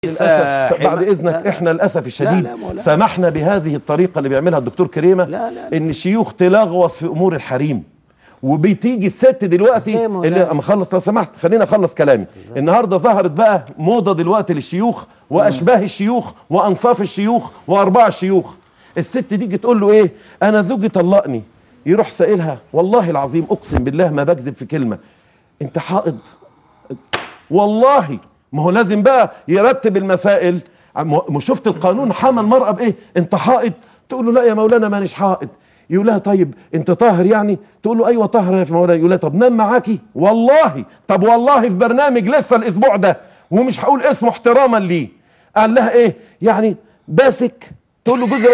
للأسف بعد إذنك إحنا للأسف الشديد سمحنا بهذه الطريقة اللي بيعملها الدكتور كريمة. إن الشيوخ تلغوص في أمور الحريم، وبتيجي الست دلوقتي اللي أما خلص لو سمحت خلينا أخلص كلامي. النهارده ظهرت بقى موضة دلوقتي للشيوخ وأشباه الشيوخ وأنصاف الشيوخ وأرباع الشيوخ. الست تيجي تقول له إيه؟ أنا زوجي طلقني. يروح سائلها والله العظيم أقسم بالله ما بكذب في كلمة، أنت حائض؟ والله ما هو لازم بقى يرتب المسائل. مش شفت القانون حمى المرأة بإيه؟ أنت حائض؟ تقول له لا يا مولانا مانيش حائض. يقول لها طيب أنت طاهر يعني؟ تقول له أيوه طاهر يا مولانا. يقول لها طب نام معاكي؟ والله طب والله في برنامج لسه الأسبوع ده ومش هقول اسمه احتراما ليه، قال لها إيه؟ يعني باسك؟ تقول له جزء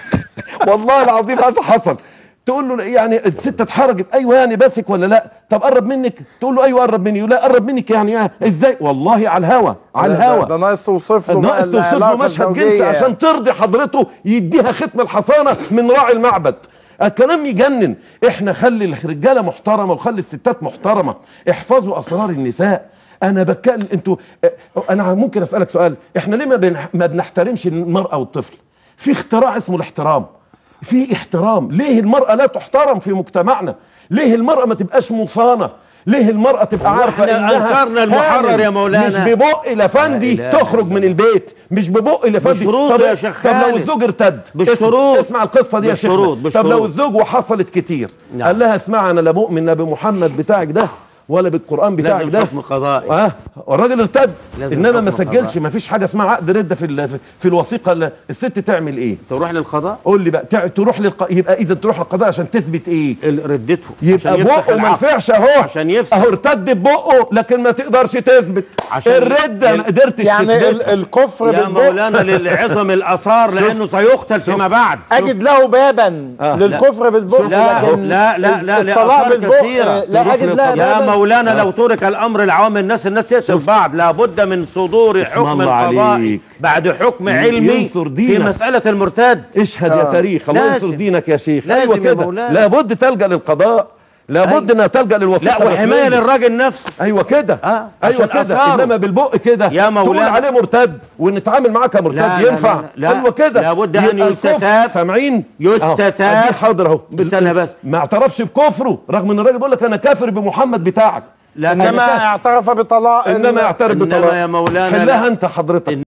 والله العظيم هذا حصل. تقول له يعني الست اتحرجت، ايوه يعني باسك ولا لا؟ طب قرب منك؟ تقول له ايوه قرب مني. يقول لا قرب منك يعني ازاي؟ والله على الهوا على الهوا. ده ناقص توصف له ناقص توصف له مشهد جنسي عشان ترضي حضرته يديها ختم الحصانه من راعي المعبد. الكلام يجنن. احنا خلي الرجاله محترمه وخلي الستات محترمه، احفظوا اسرار النساء. انا بتكلم انتوا، انا ممكن اسالك سؤال؟ احنا ليه ما بنحترمش المراه والطفل؟ في اختراع اسمه الاحترام، في احترام. ليه المرأة لا تحترم في مجتمعنا؟ ليه المرأة ما تبقاش مصانة؟ ليه المرأة تبقى عارفة انها انكرنا المحرر يا مولانا؟ مش ببق الافندي تخرج من البيت، مش ببق الافندي. طب يا شيخ خالد، طب لو الزوج ارتد بالشروط، اسمع القصة دي يا شيخ. طب لو الزوج وحصلت كتير قال لها اسمع انا لا بؤمن لا بمحمد بتاعك ده ولا بالقرآن بتاعك ده، لازم حكم قضائي. والراجل ارتد، انما ما سجلش. ما فيش حاجه اسمها عقد رده في الوثيقه. الست تعمل ايه؟ تروح للقضاء. قول لي بقى، تروح يبقى اذا تروح للقضاء عشان تثبت ايه؟ ردته. يبقى بقه ما ينفعش اهو، عشان يفسخ اهو ارتد ببقه لكن ما تقدرش تثبت الرده. ما قدرتش يعني تثبتها. الكفر يا مولانا للعظم الاثار لانه سيقتل فيما بعد. اجد له بابا للكفر بالبق، لكن لا الطلاق بالبق كثيرة. لا اجد لها يا بابا. مولانا لو ترك الامر لعوام الناس يقتل بعض. لابد من صدور حكم قضائي بعد حكم علمي في مسألة المرتد. اشهد يا تاريخ، الله ينصر دينك يا شيخ. ايوه كده، لابد تلجأ للقضاء، لابد انها تلجأ للوثيقه. لا وحمايه للراجل نفسه. ايوه كده، ايوه كده. انما بالبق كده يا مولانا تقول عليه مرتد ونتعامل معاه كمرتد ينفع؟ لا ايوه كده. لابد ان يستتاب. سامعين؟ يستتاب. دي حاضر اهو. استنى بس. ما اعترفش بكفره رغم ان الراجل بيقول لك انا كافر بمحمد بتاعك. انما اعترف بطلاق، انما اعترف بطلاق. يا مولانا حلها انت حضرتك.